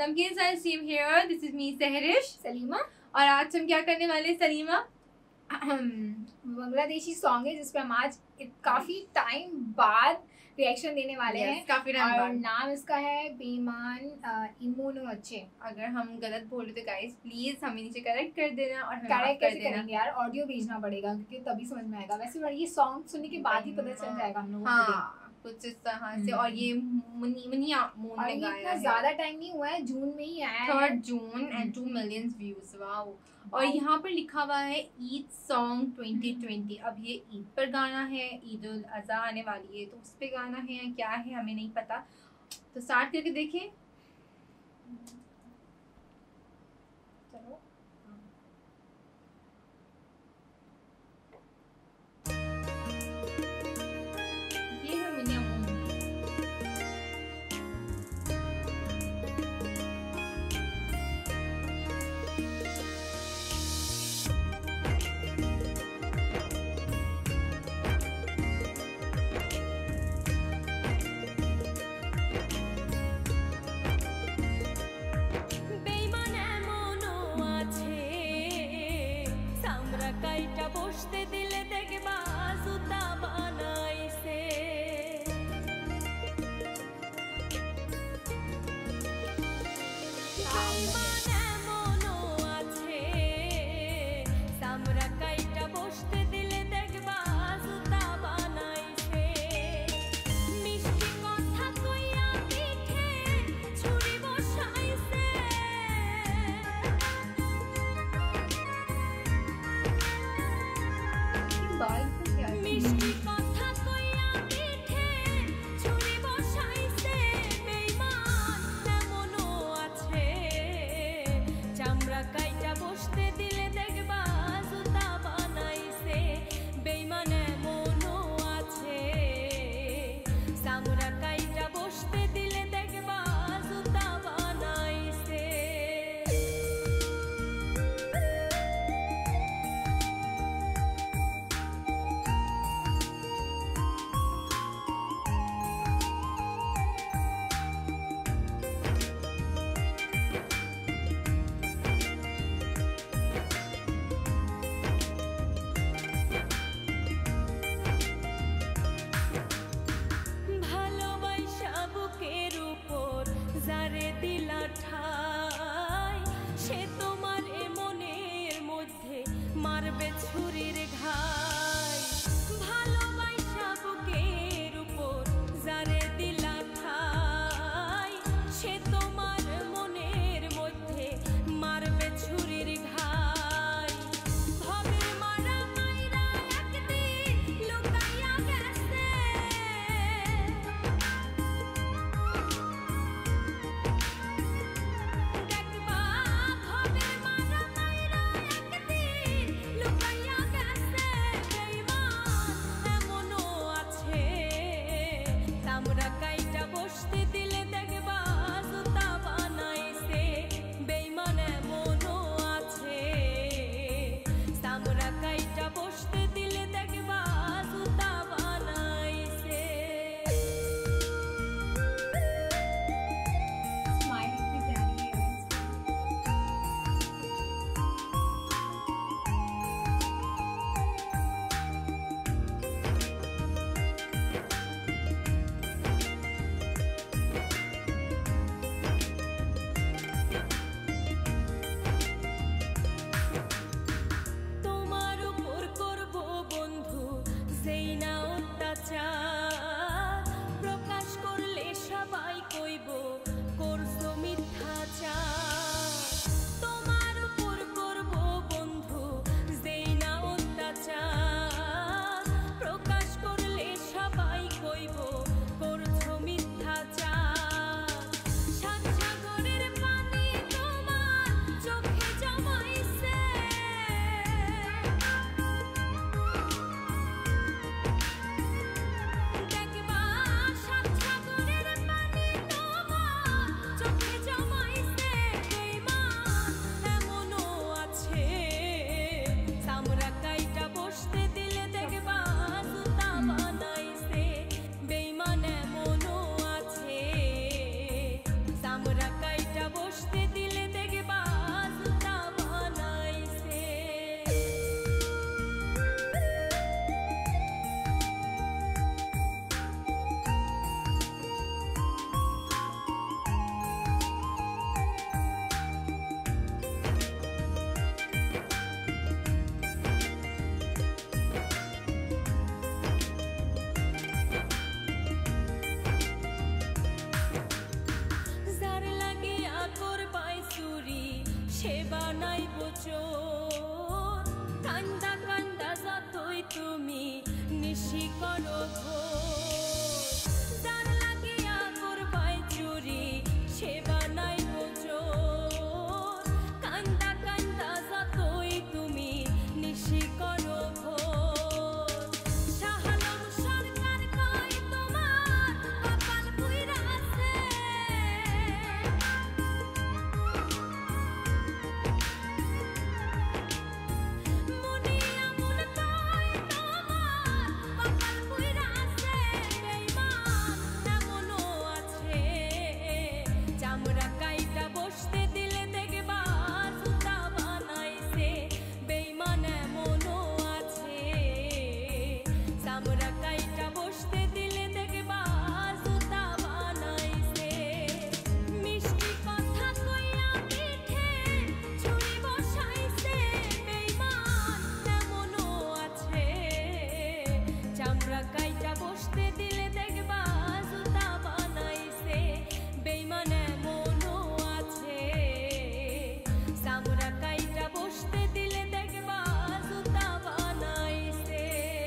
नमकीन side seem here, this is me Sahrish Salima. और आज हम क्या करने वाले हैं सलीमा? बांग्लादेशी सॉन्ग है जिसपे हम आज काफी टाइम बाद रिएक्शन देने वाले हैं। काफी टाइम और बाद। नाम इसका है बेईमान इमोनो अच्छे। अगर हम गलत बोले तो गाइस प्लीज हमें नीचे करेक्ट कर देना और हमें करेक्ट कर कैसे देना। करेंगे यार, ऑडियो भेजना पड़ेगा क्योंकि तभी समझ में आएगा। वैसे ये सॉन्ग सुनने के बाद ही पता चल जाएगा हम लोगों को। हाँ कुछ इस तरह से। और ये मुनिया मून ने गाया इतना है। ज्यादा टाइम नहीं हुआ है, जून में ही आया है। 3 June and 2 million views. Wow. और यहाँ पर लिखा हुआ है ईद सॉन्ग 2020। अब ये ईद पर गाना है, ईद उल अज़हा आने वाली है तो उस पे गाना है या क्या है हमें नहीं पता। तो स्टार्ट करके देखें। चलो ये है मुनिया मून। বসতে দিলে দেখবা জুতা বানাইছে বেঈমান এমনও আছে সামরা কাইটা বসতে দিলে দেখবা জুতা বানাইছে মিষ্টি কথা কইয়া পিঠে ছুরি বসাইছে মিষ্টি কথা কইয়া পিঠে ছুরি বসাইছে বেঈমান এমনও আছে চামড়া কাইটা বসতে দিলে দেখবা জুতা বানাইছে বেঈমান এমনও আছে চামড়া কাইটা বসতে দিলে দেখবা জুতা বানাইছে বানাইবো চোর কান্দা কান্দা যতই তুমি নিশি করো ভোর যার লাগিয়া করবাই চুরি সে বানাইবো চোর কান্দা কান্দা যতই তুমি নিশি করো ভোর শাহালম সরকার কয় তোমার কপাল পুইরা আছে মুনিয়া মন কয় তোমার কপাল পুইরা আছে বেঈমান এমনও আছে চামড়া কাইটা বসতে দিলে দেখবা জুতা বানাইছে বেঈমান এমনও আছে চামড়া কাইটা বসতে দিলে দেখবা জুতা বানাইছে মিষ্টি কথা কইয়া পিঠে ছুরি বসাইছে বেঈমান এমনও আছে চামড়া কাইটা বসতে দিলে দেখবা জুতা বানাইছে বেঈমান এমনও আছে চামড়া কাইটা বসতে দিলে দেখবা জুতা বানাইছে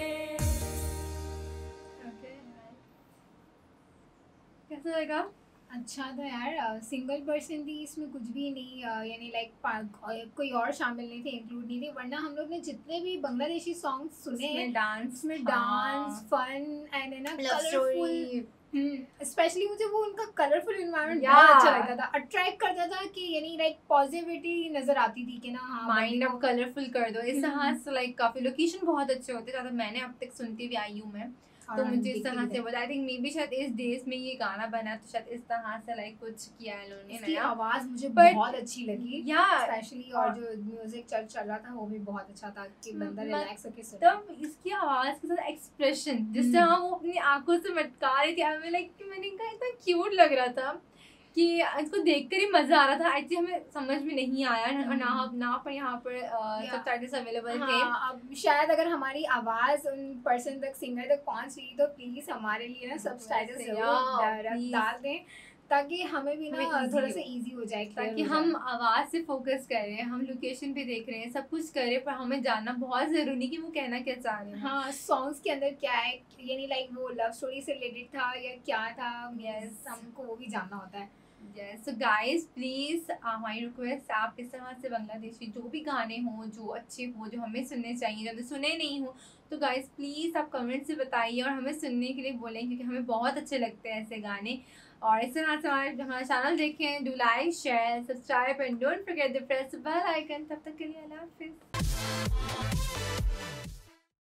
कैसा लगा? अच्छा था यार। सिंगल पर्सन थी, इसमें कुछ भी नहीं यानी लाइक कोई और शामिल नहीं थे, इंक्लूड नहीं थे। वरना हम लोग ने जितने भी बांग्लादेशी सॉन्ग सुने हैं उसमें डांस हाँ। फन एंड है ना लव कलरफुल, स्टोरी स्पेशली मुझे वो उनका कलरफुल एनवायरनमेंट Yeah. बहुत अच्छा लगता था, अट्रैक्ट करता था कि यानी लाइक पॉजिटिविटी नजर आती थी कि ना हाँ माइंड बंदी अब को- कलरफुल कर दो इस तरह से लाइक काफी लोकेशन बहुत अच्छे होते ज़्यादा मैंने अब तक सुनती भी आई हूँ मैं और तो हम मुझे इस देखते तरह भी से थे। बोला आई थिंक मे बी शायद इस देश में ये गाना बना तो शायद इस तरह से लाइक कुछ किया है इन्होंने इसकी नया आवाज मुझे But- बहुत अच्छी लगी या स्पेशली, और जो म्यूजिक चल रहा था वो भी बहुत अच्छा था कि बंदा मत- रिलैक्स होके सुने। तब इसकी आवाज के साथ एक्सप्रेशन जिस तरह वो अपनी आंखों से मटका रही थी आई लाइक मैंने कहा इतना क्यूट लग रहा था कि इसको देखकर ही मजा आ रहा था। एक्चुअली हमें समझ में नहीं आया ना पर यहाँ पर सबटाइटल्स अवेलेबल थे। हाँ, अब शायद अगर हमारी आवाज उन पर्सन तक, सिंगर तक पहुंच रही तो प्लीज हमारे लिए ना सबटाइटल्स please. डाल दें ताकि हमें भी ना हमें easy थोड़ा हो। सा इजी हो जाए, clear ताकि हो हम जाए। आवाज से फोकस कर रहे हैं, हम लोकेशन पे देख रहे हैं, सब कुछ कर रहे हैं, पर हमें जानना बहुत जरूरी कि वो कहना क्या चाह रहे हैं। हाँ सॉन्ग्स के अंदर क्या है, यानी लाइक वो लव स्टोरी से रिलेटेड था या क्या था, Yes. हमको वो भी जानना होता है। सो गाइस प्लीज हमारी रिक्वेस्ट आप इस तरह से बांग्लादेशी जो भी गाने हों जो अच्छे हो जो हमें सुनने चाहिए जो हमने सुने नहीं हो तो गाइस प्लीज़ आप कमेंट से बताइए और हमें सुनने के लिए बोलें क्योंकि हमें बहुत अच्छे लगते हैं ऐसे गाने। और इस तरह से हमारा चैनल देखें, do like share subscribe and don't forget the press bell icon. तब तक के लिए अल्लाह हाफिज़।